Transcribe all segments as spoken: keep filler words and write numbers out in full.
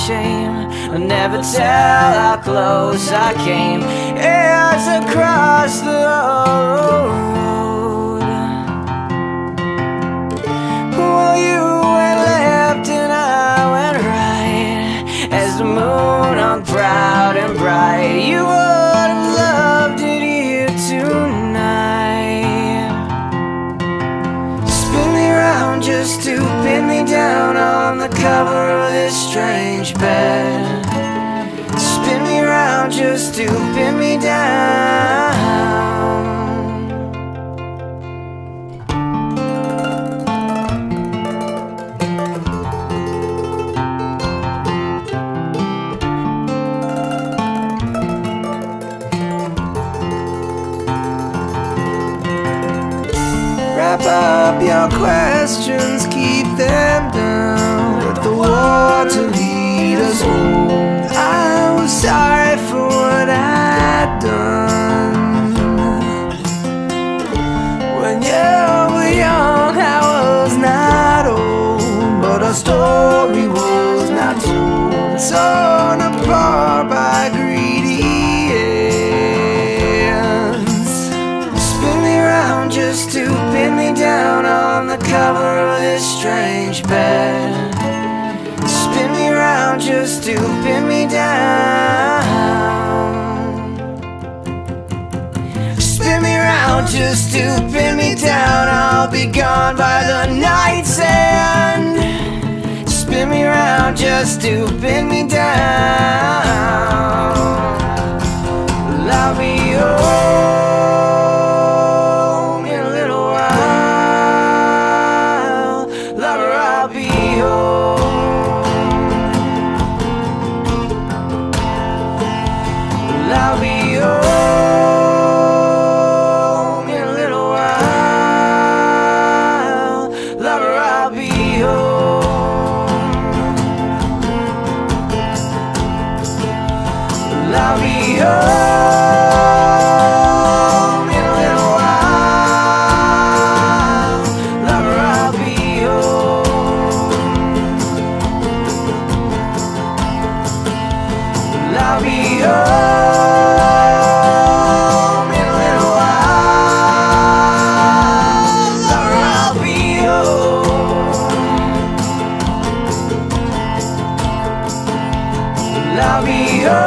shame. I'll never tell how close I came. It's across the road. Well, you went left and I went right, as the moon hung proud and bright. You would have loved it here tonight. Spin me round just to pin me down on the cover of this strange bed. Spin me round just to pin me down. Wrap up your questions, keep them down. Let the water lead us home. I was sorry for what I'd done. When you were young, I was not old, but our story was not told. Torn apart by greedy hands. Spin me round just to pin me down on the cover of this strange bed. Spin me round just to pin me down. Spin me round just to pin me down. I'll be gone by the night's end. Spin me round just to pin me down. Well, I'll be home in a little while. Lover, I'll be home. I'll be home in a little while. Lover, I'll be home. I'll be home in a little while. Lover, I'll be home. I'll be home. I'll be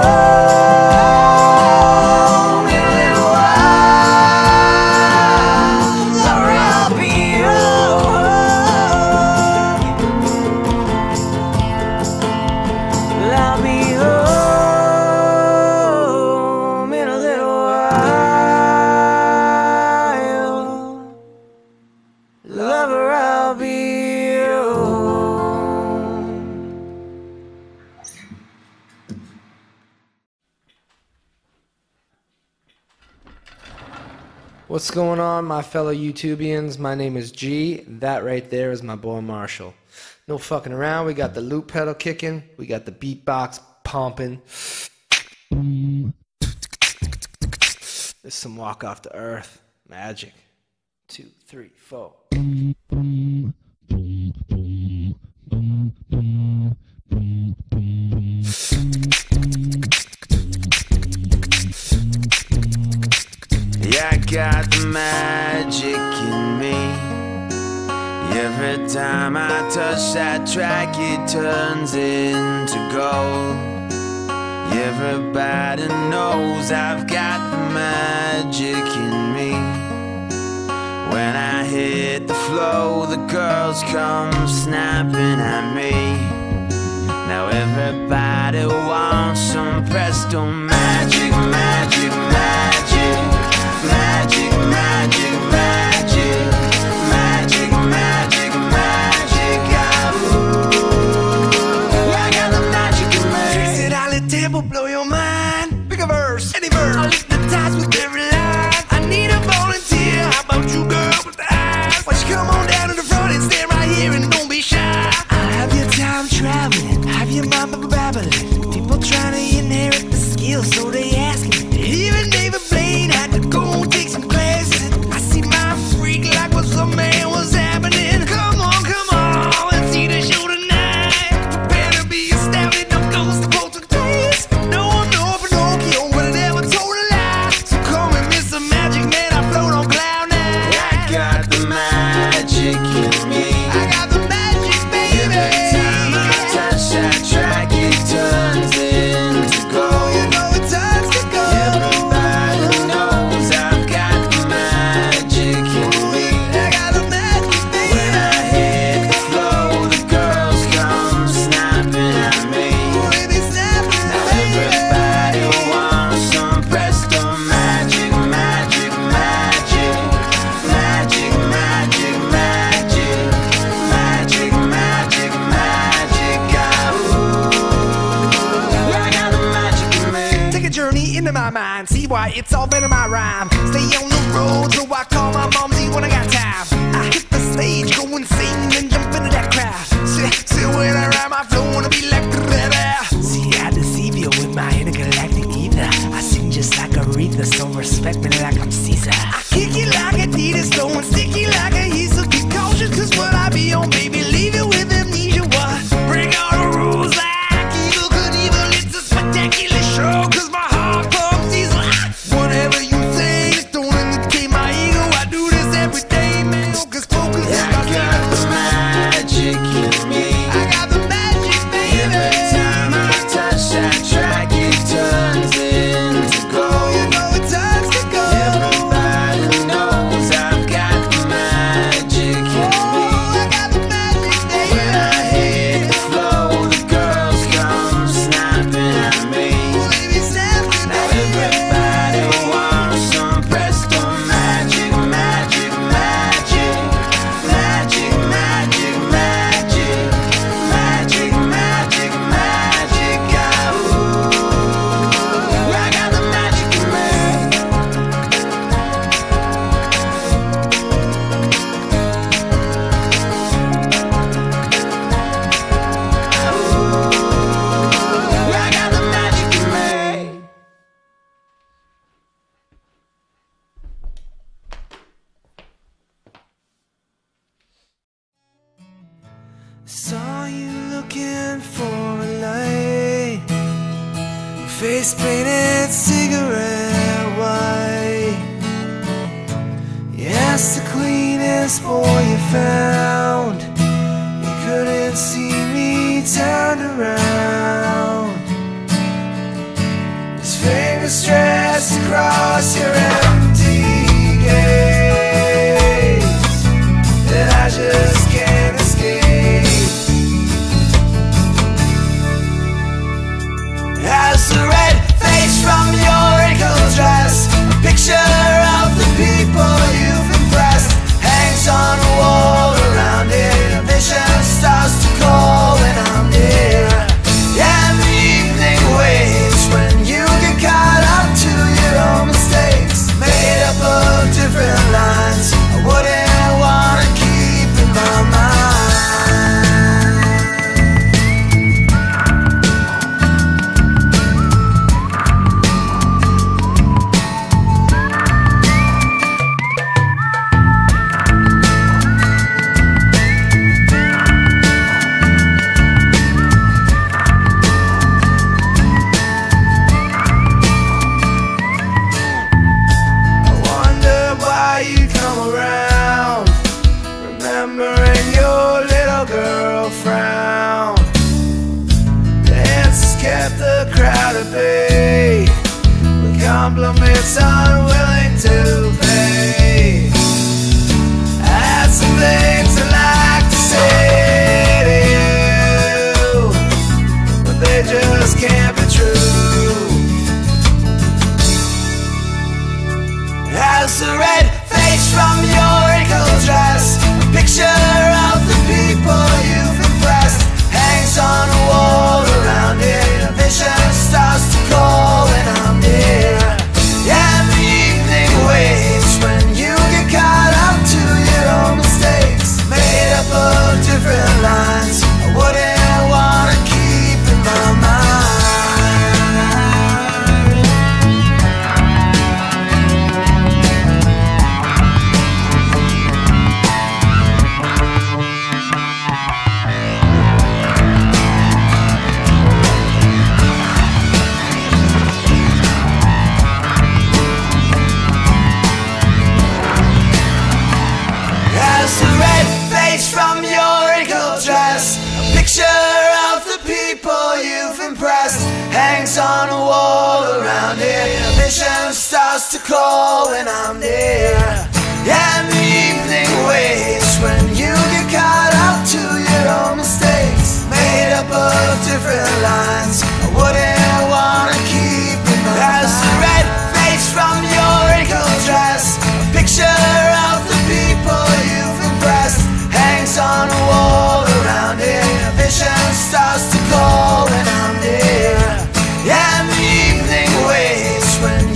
home in a little while. Lover, I'll be home. I'll be home in a little while. Lover, I'll be home. What's going on, my fellow YouTubians? My name is G. That right there is my boy Marshall. No fucking around. We got the loop pedal kicking. We got the beatbox pumping. There's some walk off the earth magic. Two, three, four. Yeah, I got the magic in me. Every time I touch that track, it turns into gold. Everybody knows I've got the magic in me. When I hit the flow, the girls come snapping at me. Now everybody wants some presto magic, magic, magic. Magic, magic, magic, magic, magic, magic, ooh. I got the magic in me. Trace it, I'll let tempo blow your mind. Pick a verse, any verse. I'll lift the ties with every line. I need a volunteer. How about you, girl, with the eyes? Why don't you come on down to the front and stand right here and don't be shy. I'll have your time traveling, have your mind babbling. People trying to inherit the skills mind. See why it's all been in my rhyme. Stay on the road, so I call my momsy when I got time. I hit the stage, go insane, and then jump into that crowd. See, see when I rhyme, I flow, wanna be like the river. See, I deceive you with my intergalactic ether. I sing just like a Rietvlei, so respect me like I'm Caesar. I kick it like Adidas, slow and sticky like a heat, so keep cautious, cause what I be on, baby, leave it with amnesia. What? Bring all the rules like evil, good evil, it's a spectacular show, cause my heart pumps diesel. Whatever you say, just don't indicate my ego. I do this every day, man, cause focus is my got the magic in me. I got the magic, baby. Every time I touch that track, it turns into gold. You know it turns to gold. Everybody knows I've got the magic in me. Oh, I got the magic, baby. When I hit the flow, the girls come snapping at me. Oh, baby, snapping, Now baby. everybody wants some presto magic, magic, magic, magic, magic, magic, magic, magic, magic. Ah, ooh, I got the magic in me. Ah, ooh, I got the magic in me. Saw you looking for a light, face painted cigarette white. Yes, the cleanest boy you found. You couldn't see me turned around. His fingers stretched across your empty gaze that I just can't escape. As the red face from your wrinkled dress, a picture of the people you've impressed, hangs on a wall around here. Vision starts to call when I'm near. And the evening waits when you get caught up to your own mistakes, made up of different lines I wouldn't wanna keep in my mind. I wonder why you come around, remembering your little girl frown. Dances kept the crowd at bay, with compliments unwilling to pay. I had some things I like to say to you, but they just can't be true. As the red face from your wrinkled dress, a picture of the people you've impressed, hangs on a wall around here. Vision starts to call when I'm near. And the evening waits when you get caught up to your own mistakes, made up of different lines I wouldn't wanna keep in my mind. As the red face from your wrinkled dress, a picture of the people you've impressed, hangs on a wall around here. Vision starts to call when I'm near. And the evening waits when you get caught up to your own mistakes, made up of different lines I wouldn't wanna keep in my mind. As the red face from your wrinkled dress, a picture of the people you've impressed, hangs on a wall around here. Vision starts to call when I'm near. And the evening waits when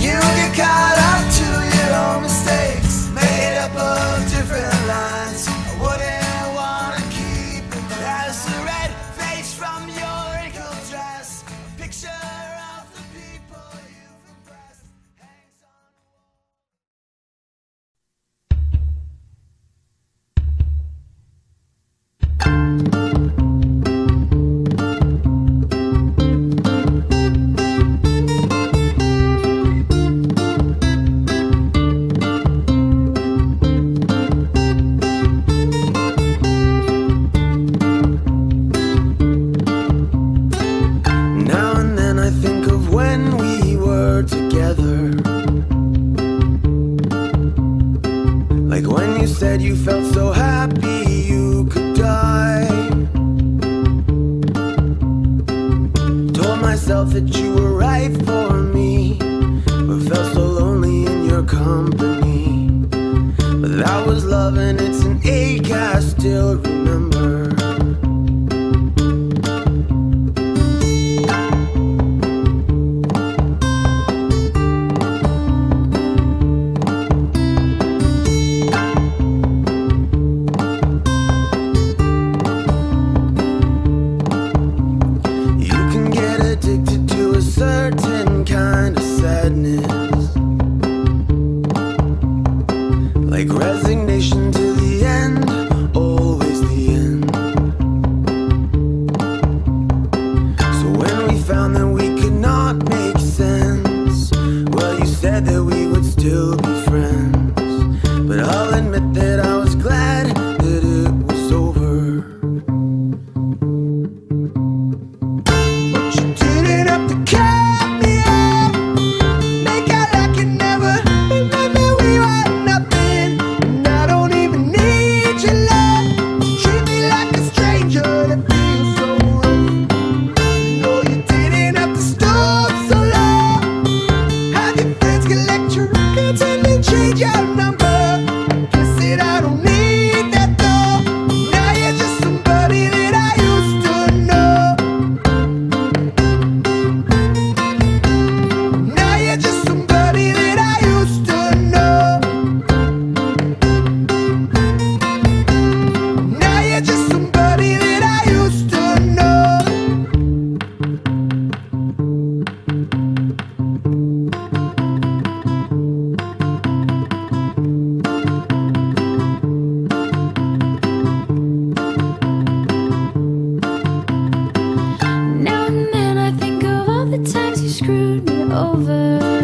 myself that you were right for me, but felt so lonely in your company. But that was love and it's an ache I still remember. Certain kind of sadness, like resignation to the end, always the end. So when we found that we could not make sense, well, you said that we would still be friends. But I'll admit that I was glad that it was over. But you didn't have to care. Now and then I think of all the times you screwed me over.